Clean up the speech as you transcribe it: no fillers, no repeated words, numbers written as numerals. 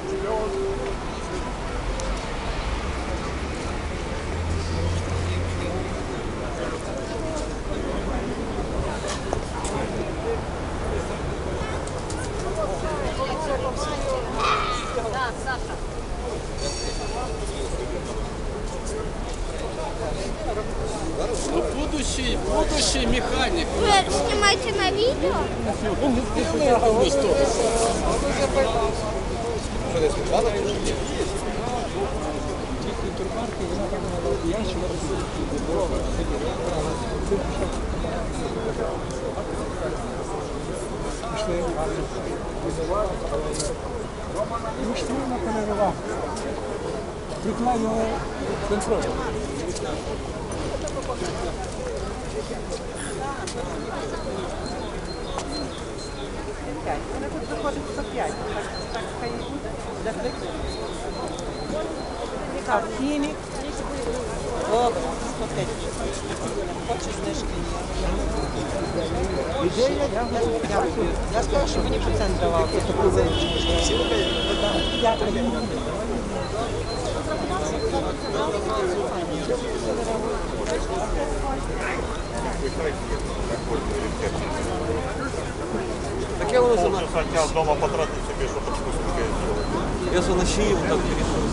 Ну, будущий механик. Вы снимаете на видео? Муштина полярова. Приклеїли контроль. Вони тут заходить 105. Так хай і буде. А хімік? Добре, 105. Хочу знижки. Я сказала, що мені процент давав. Так я воно сама хотел дома потратить себе, чтобы вкусненькое сделать. Я за на шею вот так перешел.